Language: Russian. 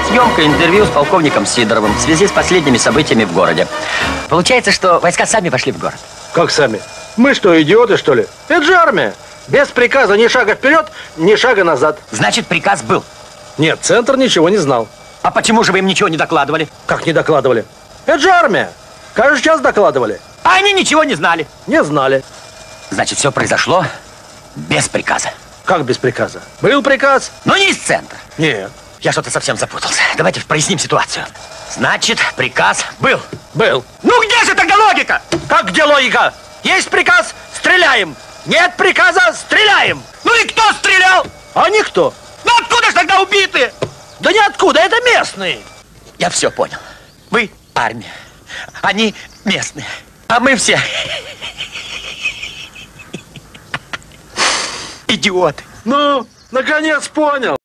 Съемка интервью с полковником Сидоровым в связи с последними событиями в городе. Получается, что войска сами вошли в город. Как сами? Мы что, идиоты, что ли? Это же армия. Без приказа ни шага вперед, ни шага назад. Значит, приказ был? Нет, центр ничего не знал. А почему же вы им ничего не докладывали? Как не докладывали? Это же армия. Каждый час докладывали. А они ничего не знали? Не знали. Значит, все произошло без приказа. Как без приказа? Был приказ. Но не из центра. Нет. Я что-то совсем запутался. Давайте проясним ситуацию. Значит, приказ был. Был. Ну где же тогда логика? Как где логика? Есть приказ, стреляем. Нет приказа, стреляем. Ну и кто стрелял? А никто. Ну откуда же тогда убиты? Да ниоткуда, это местные. Я все понял. Вы армия. Они местные. А мы все идиоты. Ну, наконец понял.